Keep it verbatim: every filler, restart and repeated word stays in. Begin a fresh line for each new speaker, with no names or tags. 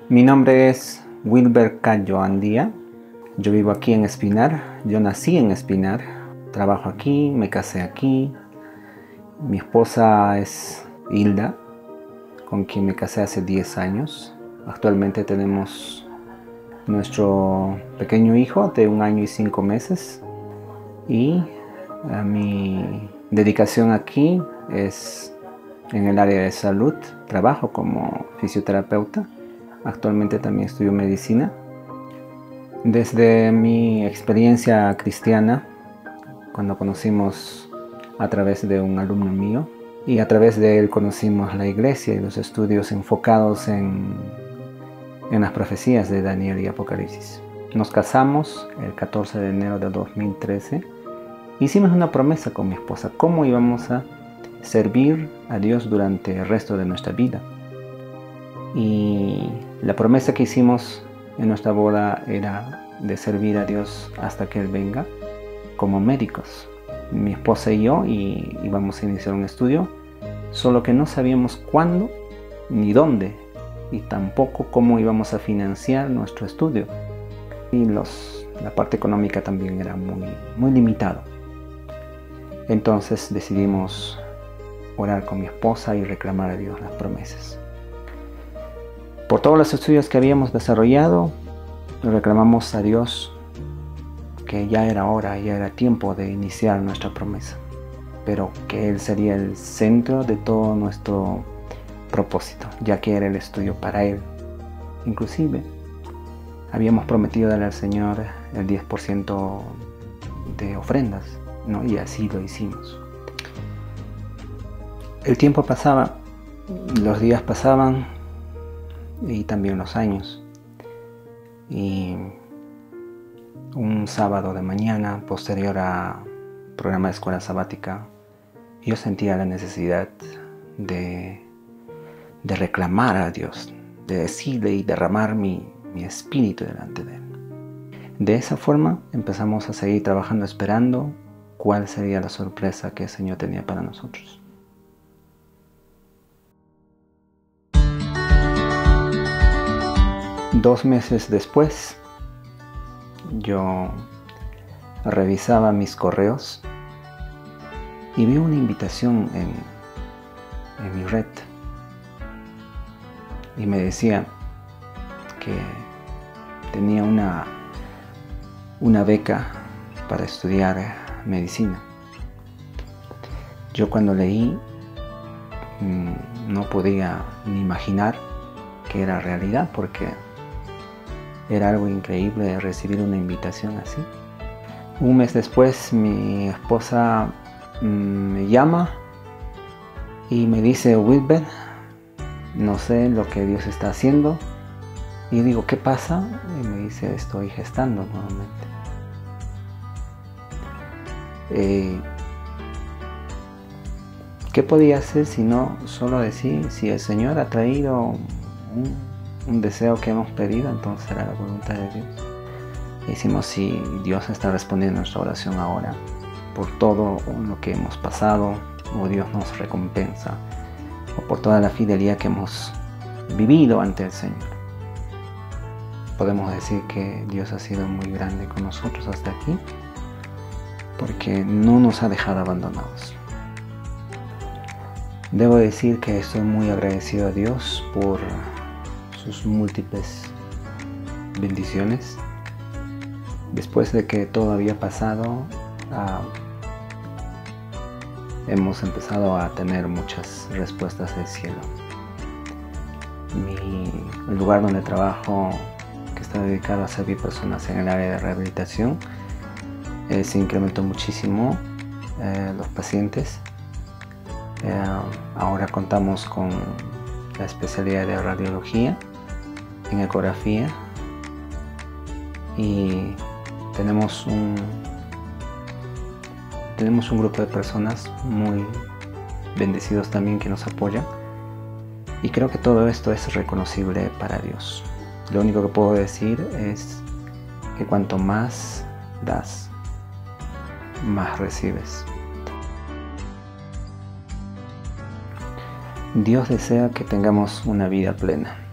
Mi nombre es Wilber Cayo Andía. Yo vivo aquí en Espinar. Yo nací en Espinar. Trabajo aquí, me casé aquí. Mi esposa es Hilda, con quien me casé hace diez años. Actualmente tenemos nuestro pequeño hijo de un año y cinco meses. Y a mi dedicación aquí es en el área de salud. Trabajo como fisioterapeuta. Actualmente también estudio medicina. Desde mi experiencia cristiana, cuando conocimos a través de un alumno mío, y a través de él conocimos la iglesia y los estudios enfocados en, en las profecías de Daniel y Apocalipsis. Nos casamos el catorce de enero de dos mil trece. Hicimos una promesa con mi esposa, cómo íbamos a servir a Dios durante el resto de nuestra vida. Y la promesa que hicimos en nuestra boda era de servir a Dios hasta que Él venga como médicos. Mi esposa y yo y íbamos a iniciar un estudio, solo que no sabíamos cuándo ni dónde y tampoco cómo íbamos a financiar nuestro estudio. Y los, la parte económica también era muy, muy limitada. Entonces decidimos orar con mi esposa y reclamar a Dios las promesas. Por todos los estudios que habíamos desarrollado, reclamamos a Dios que ya era hora, ya era tiempo de iniciar nuestra promesa, pero que Él sería el centro de todo nuestro propósito, ya que era el estudio para Él. Inclusive, habíamos prometido darle al Señor el diez por ciento de ofrendas, ¿no? Y así lo hicimos. El tiempo pasaba, los días pasaban, y también los años. Y un sábado de mañana, posterior a programa de escuela sabática, yo sentía la necesidad de, de reclamar a Dios, de decirle y derramar mi, mi espíritu delante de Él. De esa forma empezamos a seguir trabajando, esperando cuál sería la sorpresa que el Señor tenía para nosotros. Dos meses después, yo revisaba mis correos y vi una invitación en, en mi red. Y me decía que tenía una, una beca para estudiar medicina. Yo cuando leí mmm, no podía ni imaginar que era realidad, porque era algo increíble recibir una invitación así. Un mes después mi esposa mmm, me llama y me dice: Wilber, no sé lo que Dios está haciendo. Y digo: ¿qué pasa? Y me dice: estoy gestando nuevamente. Eh, ¿Qué podía hacer sino solo decir: si el Señor ha traído un un deseo que hemos pedido, entonces será la voluntad de Dios? Y decimos: si Dios está respondiendo a nuestra oración ahora, por todo lo que hemos pasado, o Dios nos recompensa, o por toda la fidelidad que hemos vivido ante el Señor, podemos decir que Dios ha sido muy grande con nosotros hasta aquí, porque no nos ha dejado abandonados. Debo decir que estoy muy agradecido a Dios por sus múltiples bendiciones. Después de que todo había pasado, uh, hemos empezado a tener muchas respuestas del cielo. Mi, el lugar donde trabajo, que está dedicado a servir personas en el área de rehabilitación, eh, se incrementó muchísimo eh, los pacientes. Eh, ahora contamos con la especialidad de radiología, en ecografía, y tenemos un tenemos un grupo de personas muy bendecidos también que nos apoyan, y creo que todo esto es reconocible para Dios. Lo único que puedo decir es que cuanto más das, más recibes. Dios desea que tengamos una vida plena.